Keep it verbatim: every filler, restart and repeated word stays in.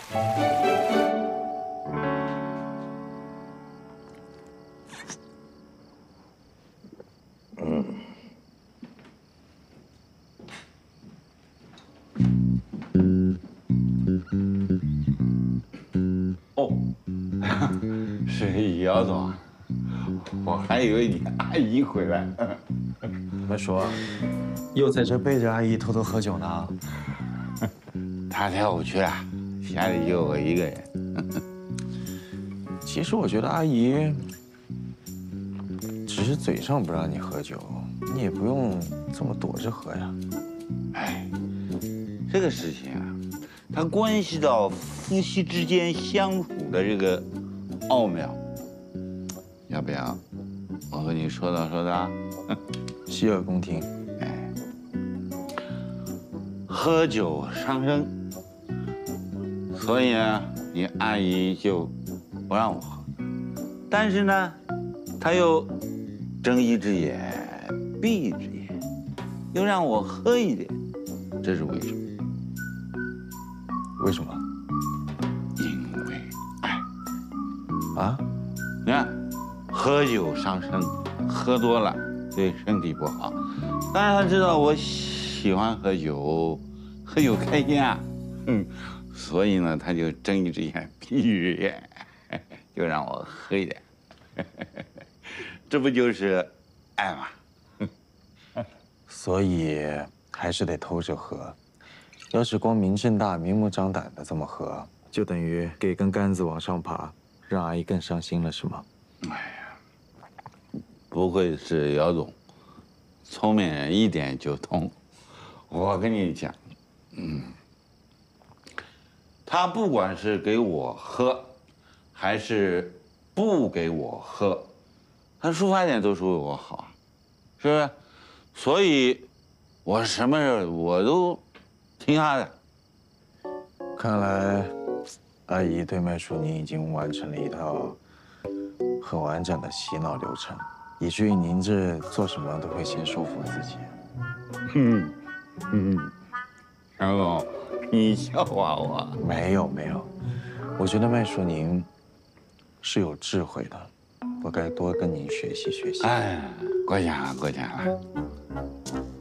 哦，是姚总啊，我还以为你阿姨回来。 麦叔，又在这背着阿姨偷偷喝酒呢？ 她跳舞去了，家里就我一个人。 其实我觉得阿姨只是嘴上不让你喝酒，你也不用这么躲着喝呀。 哎，这个事情啊，它关系到夫妻之间相处的这个奥妙。要不要我和你说道说道？ 洗耳恭听。 哎，喝酒伤身，所以呢，你阿姨就不让我喝。但是呢，她又睁一只眼闭一只眼，又让我喝一点，这是为什么？ 为什么？ 因为爱啊？ 你看，喝酒伤身，喝多了对身体不好。当然，他知道我喜欢喝酒，喝酒开心啊，嗯，所以呢，他就睁一只眼闭一只眼，就让我喝一点，这不就是爱吗？ 所以还是得偷着喝。要是光明正大、明目张胆的这么喝，就等于给根杆子往上爬，让阿姨更伤心了，是吗？ 哎呀，不愧是姚总，聪明人一点就通。我跟你讲，嗯，他不管是给我喝，还是不给我喝，他出发点都是为我好，是不是？所以，我什么事我都听他的。 看来，阿姨对麦淑宁已经完成了一套很完整的洗脑流程，以至于您这做什么都会先说服自己。 嗯嗯，杨总，你笑话我？ 没有没有，我觉得麦淑宁是有智慧的，我该多跟您学习学习。 哎，过奖了，过奖了。